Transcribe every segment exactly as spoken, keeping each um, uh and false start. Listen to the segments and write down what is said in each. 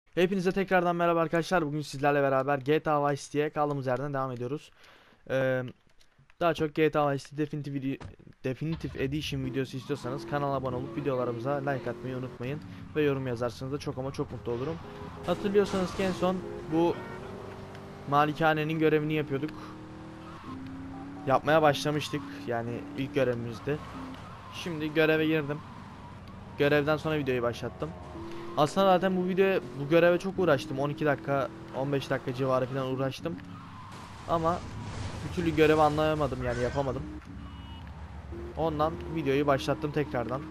Hepinize tekrardan merhaba arkadaşlar. Bugün sizlerle beraber G T A Vice City'ye kaldığımız yerden devam ediyoruz. Ee, Daha çok G T A Vice City Definitive, Definitive Edition videosu istiyorsanız kanala abone olup videolarımıza like atmayı unutmayın. Ve yorum yazarsanız da çok ama çok mutlu olurum. Hatırlıyorsanız ki en son bu malikanenin görevini yapıyorduk. Yapmaya başlamıştık. Yani ilk görevimizdi. Şimdi göreve girdim. Görevden sonra videoyu başlattım. Aslında zaten bu videoya, bu göreve çok uğraştım. on iki dakika, on beş dakika civarı falan uğraştım. Ama bir türlü görevi anlayamadım, yani yapamadım. Ondan videoyu başlattım tekrardan.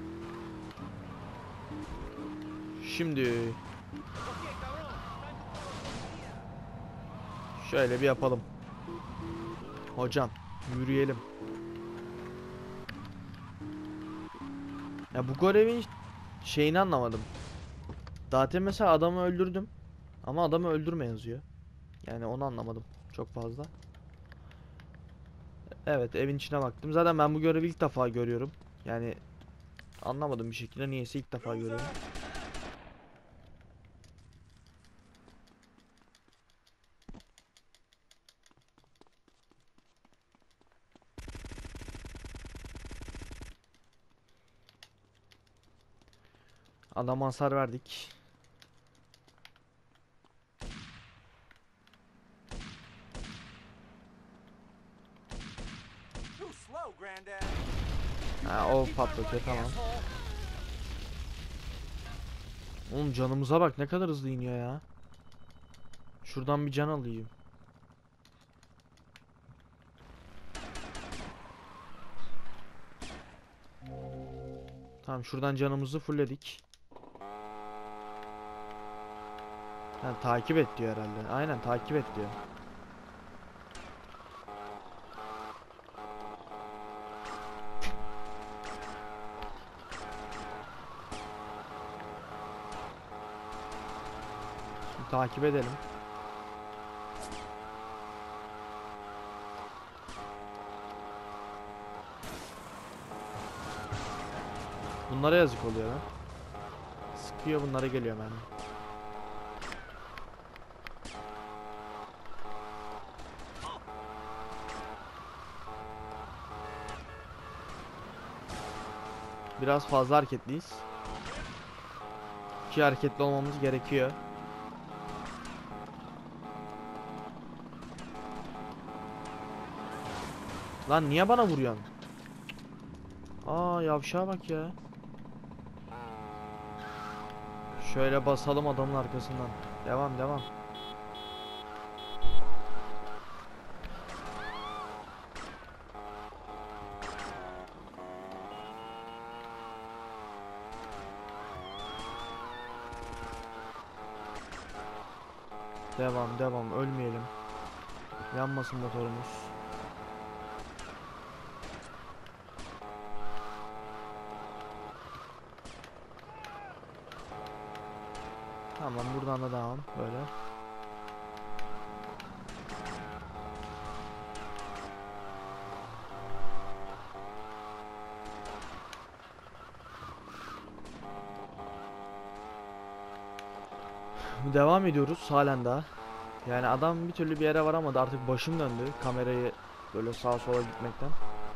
Şimdi şöyle bir yapalım. Hocam, yürüyelim. Ya bu görevin şeyini anlamadım. Zaten mesela adamı öldürdüm. Ama adamı öldürme yazıyor. Yani onu anlamadım çok fazla. Evet, evin içine baktım. Zaten ben bu görevi ilk defa görüyorum. Yani anlamadım bir şekilde, niyeyse ilk defa görüyorum. Adama hasar verdik. Ha, o patlatıyor, tamam. Oğlum canımıza bak, ne kadar hızlı iniyor ya. Şuradan bir can alayım. Tamam, şuradan canımızı fullledik. Ha, takip et diyor herhalde. Aynen, takip et diyor. Şimdi takip edelim. Bunlara yazık oluyor lan. Sıkıyor, bunlara geliyor yani. Biraz fazla hareketliyiz. Ki hareketli olmamız gerekiyor. Lan niye bana vuruyorsun? Aa, yavşağa bak ya. Şöyle basalım adamın arkasından. Devam devam. Devam devam, ölmeyelim. Yanmasın motorumuz. Tamam, buradan da devam böyle. Devam ediyoruz halen daha. Yani adam bir türlü bir yere varamadı, artık başım döndü kamerayı böyle sağa sola gitmekten.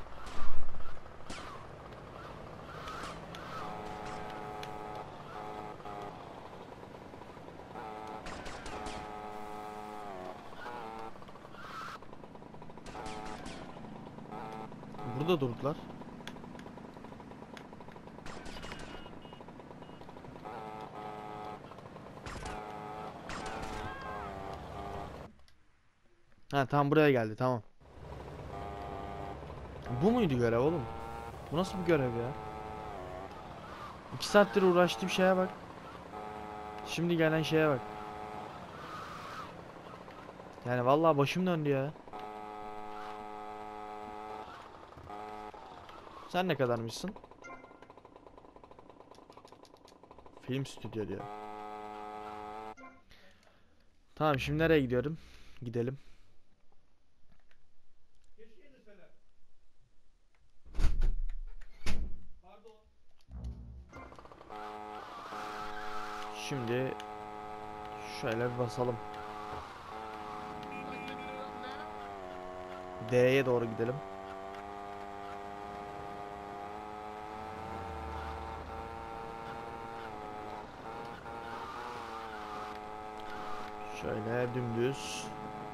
Burada durdular. Ha, tam buraya geldi, tamam. Bu muydu görev oğlum? Bu nasıl bir görev ya? İki saattir uğraştığım şeye bak. Şimdi gelen şeye bak. Yani vallahi başım döndü ya. Sen ne kadarmışsın? Film stüdyo diyor. Tamam, şimdi nereye gidiyorum? Gidelim. Şimdi Şöyle bir basalım. D'ye doğru gidelim. Şöyle dümdüz.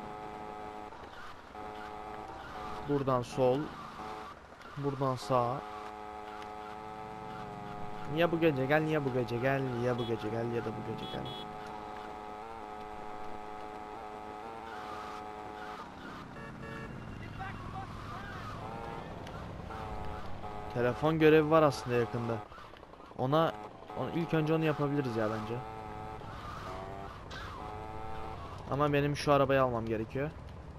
Buradan sol. Buradan sağ. Ya bu gece gel, ya bu gece gel, ya bu gece gel, ya da bu gece gel. Telefon görevi var aslında yakında. Ona, onu ilk önce onu yapabiliriz ya bence. Ama benim şu arabayı almam gerekiyor.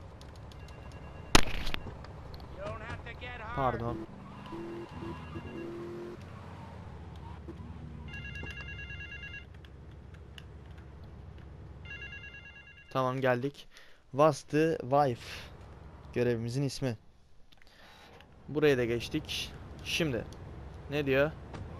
Pardon. Tamam, geldik. What's the wife? Görevimizin ismi. Buraya da geçtik. Şimdi ne diyor?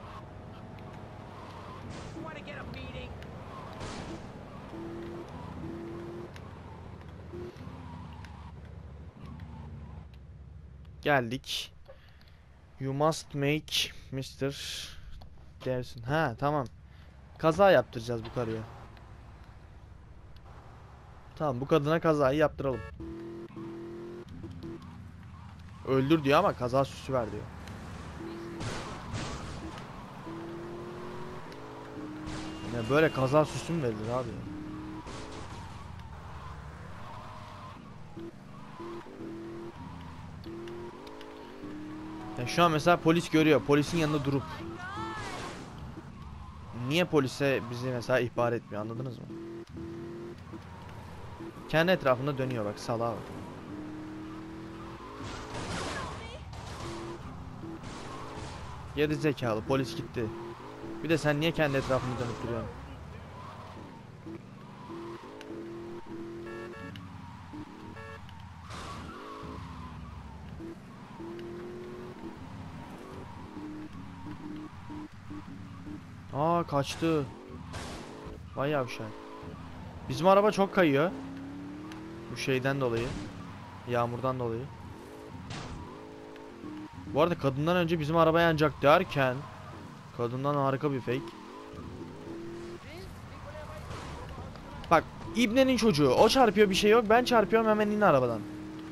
Geldik. You must make mister dersin. Ha, tamam. Kaza yaptıracağız bu karıya. Tamam, bu kadına kazayı yaptıralım. Öldür diyor ama kaza süsü ver diyor. Ya böyle kaza süsü mü verilir abi? Ya şu an mesela polis görüyor. Polisin yanında durup niye polise bizi mesela ihbar etmiyor, anladınız mı? Kendi etrafında dönüyor bak, salağa bak. Geri zekalı, polis gitti. Bir de sen niye kendi etrafında dönüp duruyorsun? Aa, kaçtı. Vay yavşak. Bizim araba çok kayıyor. Bu şeyden dolayı. Yağmurdan dolayı. Bu arada kadından önce bizim araba yanacak derken kadından harika bir fake. Bak, İbne'nin çocuğu. O çarpıyor, bir şey yok. Ben çarpıyorum, hemen in arabadan.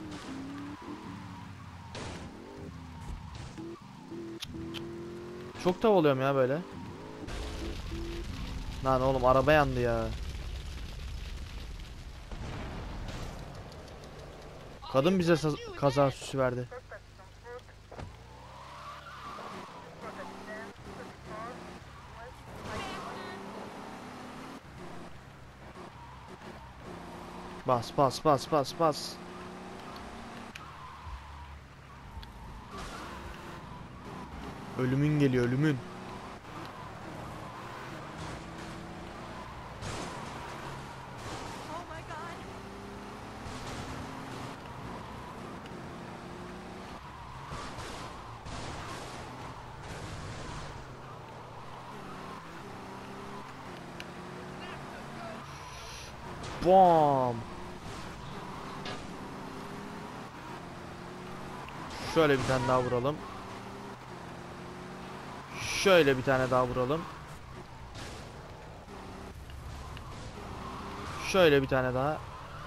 Çok tav oluyorum ya böyle. Lan oğlum, araba yandı ya. Kadın bize kaza süsü verdi. Bas bas bas bas bas. Ölümün geliyor, ölümün. Bom. Şöyle bir tane daha vuralım. Şöyle bir tane daha vuralım. Şöyle bir tane daha.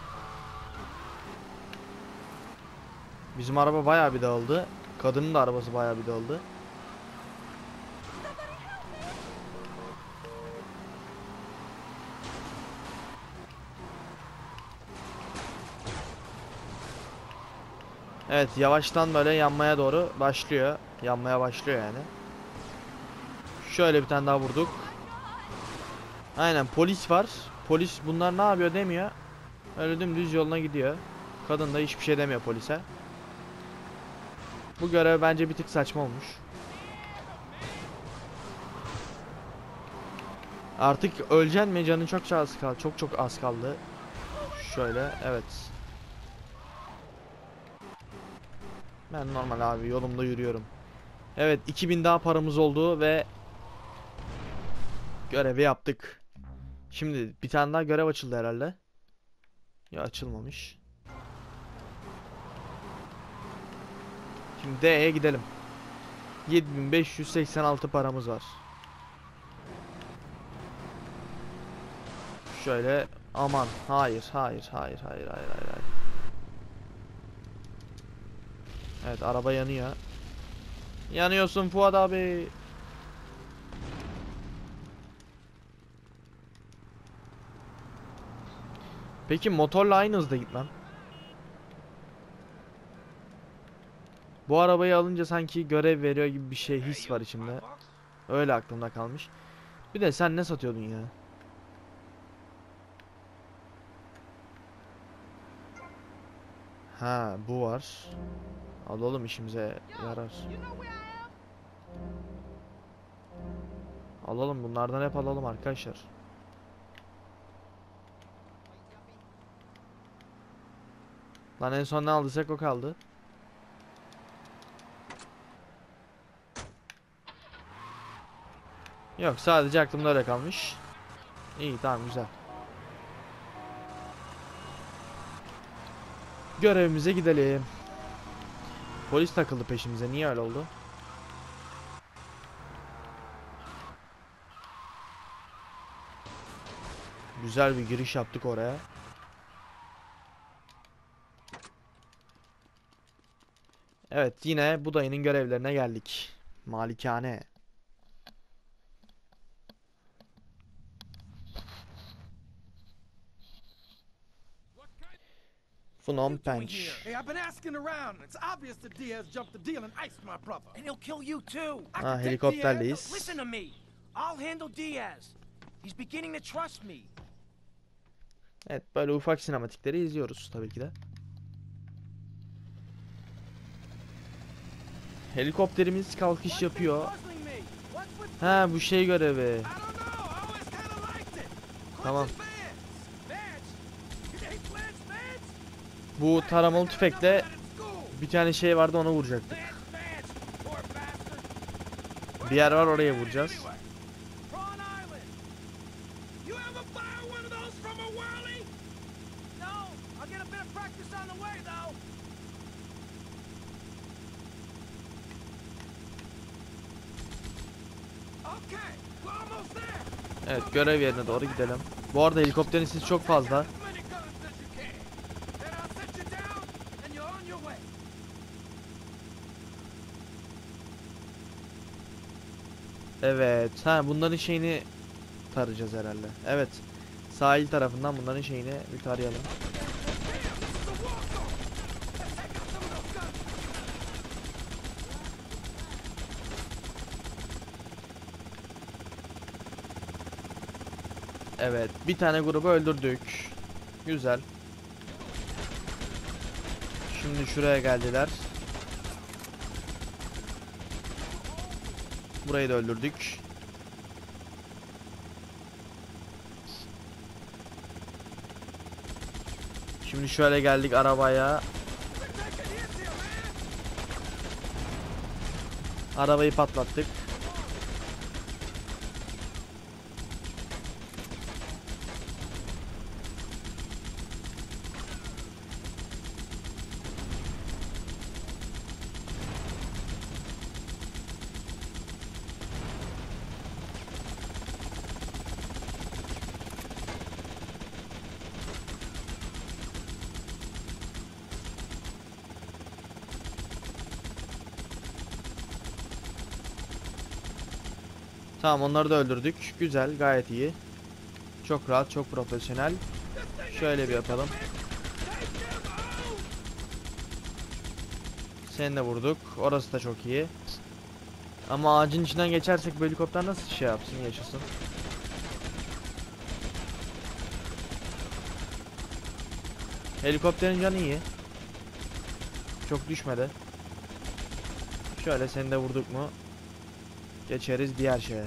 Bizim araba bayağı bir dağıldı. Kadının da arabası bayağı bir dağıldı. Evet, yavaştan böyle yanmaya doğru başlıyor. Yanmaya başlıyor yani. Şöyle bir tane daha vurduk. Aynen, polis var. Polis bunlar ne yapıyor demiyor. Öyle dümdüz yoluna gidiyor. Kadın da hiçbir şey demiyor polise. Bu görev bence bir tık saçma olmuş. Artık öleceksin mi? Canın çok az kaldı. Çok çok az kaldı. Şöyle, evet. Ben normal abi yolumda yürüyorum. Evet, iki bin daha paramız oldu ve görevi yaptık. Şimdi bir tane daha görev açıldı herhalde. Ya açılmamış. Şimdi D'ye gidelim. yedi bin beş yüz seksen altı paramız var. Şöyle aman hayır hayır hayır hayır hayır hayır hayır. Evet, araba yanıyor. Yanıyorsun Fuat abi. Peki motorla aynı hızda gitmem. Bu arabayı alınca sanki görev veriyor gibi bir şey, his var içimde. Öyle aklımda kalmış. Bir de sen ne satıyordun ya? Ha, bu var. Alalım, işimize yarar. Alalım, bunlardan hep alalım arkadaşlar. Lan en son ne aldıysak o kaldı. Yok, sadece aklımda öyle kalmış. İyi, tamam, güzel. Görevimize gidelim. Polis takıldı peşimize. Niye öyle oldu? Güzel bir giriş yaptık oraya. Evet, yine bu dayının görevlerine geldik. Malikane. Phnom Penh. Hey, I've been asking around. It's obvious that Diaz jumped the deal and iced my brother. And he'll kill you too. I Ha, can take helikopterleyiz. Listen to me. I'll handle Diaz. He's beginning to trust me. Evet, böyle ufak sinematikleri izliyoruz tabii ki de. Helikopterimiz kalkış yapıyor. Ha, bu şey görevi. Tamam. Bu taramalı tüfekle bir tane şey vardı, ona vuracaktık. Bir yer var, oraya vuracağız. Evet, görev yerine doğru gidelim. Bu arada helikopterin sesi çok fazla. Evet. Ha, bunların şeyini tarayacağız herhalde. Evet. Sahil tarafından bunların şeyini bir tarayalım. Evet. Bir tane grubu öldürdük. Güzel. Şimdi şuraya geldiler. Burayı da öldürdük. Şimdi şöyle geldik arabaya. Arabayı patlattık. Tamam, onları da öldürdük. Güzel, gayet iyi. Çok rahat, çok profesyonel. Şöyle bir yapalım. Seni de vurduk. Orası da çok iyi. Ama ağacın içinden geçersek bu helikopter nasıl şey yapsın, yaşasın? Helikopterin canı iyi. Çok düşmedi. Şöyle seni de vurduk mu geçeriz diğer şeye.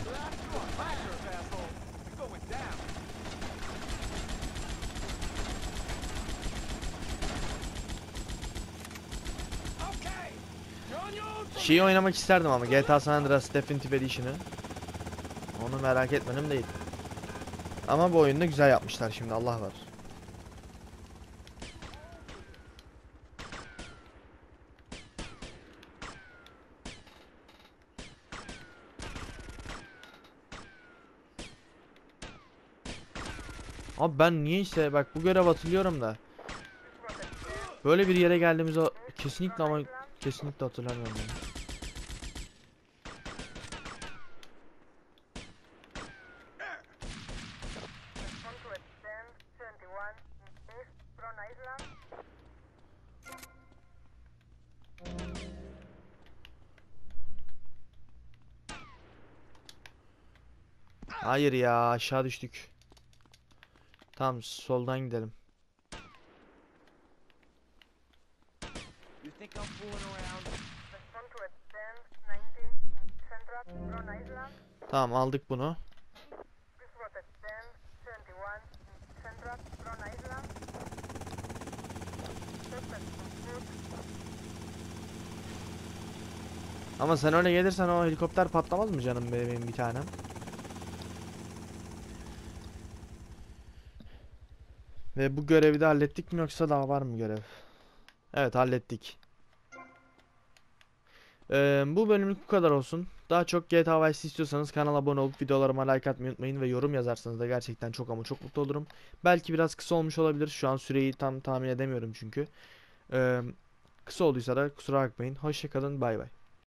Şeyi oynamak isterdim ama G T A San Andreas Definitive Edition'ı. Onu merak etmedim değil. Ama bu oyunda güzel yapmışlar şimdi, Allah var. Abi ben niyeyse bak bu görev hatırlıyorum da böyle bir yere geldiğimizi o- kesinlikle ama kesinlikle hatırlamıyorum yani. Hayır ya, aşağı düştük. Tamam, soldan gidelim. You think I'm fooling around? Tamam, aldık bunu. Ama sen öyle gelirsen o helikopter patlamaz mı canım benim bir tanem? Ve bu görevi de hallettik mi yoksa daha var mı görev? Evet, hallettik. Ee, bu bölümlük bu kadar olsun. Daha çok G T A Vice istiyorsanız kanala abone olup videolarıma like atmayı unutmayın ve yorum yazarsanız da gerçekten çok ama çok mutlu olurum. Belki biraz kısa olmuş olabilir. Şu an süreyi tam tahmin edemiyorum çünkü. Ee, kısa olduysa da kusura bakmayın. Hoşça kalın, bay bay.